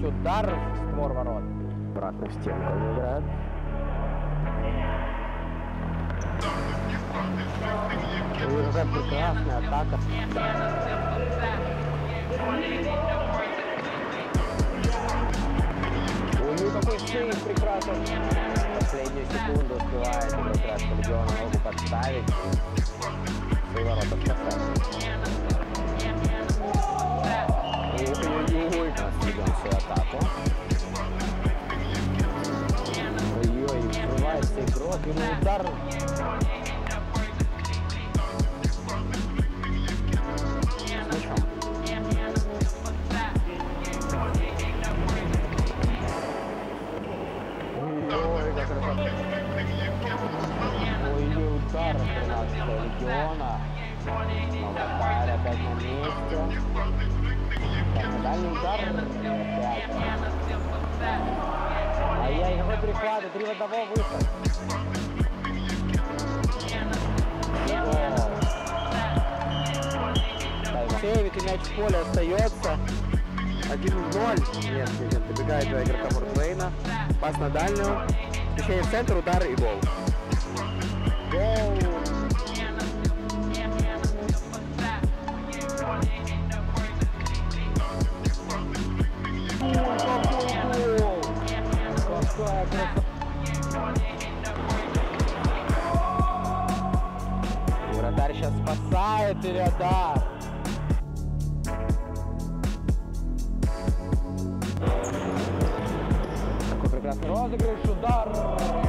быть удар в створ ворот. Обратно в стенку они играют. И какая прекрасная атака. У него такой сейв прекрасный. Последнюю секунду успевает игрок Легиона ногу подставить. Свои ворота спасают. Ой-ой-ой, нас ведем свою атаку. Ой-ой, взрывается игрок, ему удар. Ой-ой, удар 13-го Легиона. Малкатайр опять на месте. Дальний удар. Ай-яй, какой перехват, 3 в 1 выход. Сейвит и мяч в поле остается. 1-0. Нет, добегает 2 игрока Форт-Вейна. Пас на дальнюю. Смещение в центр, удар и гол. Гол. Какая красота. Вратарь сейчас спасает Ириадар. Такой прекрасный розыгрыш, удар.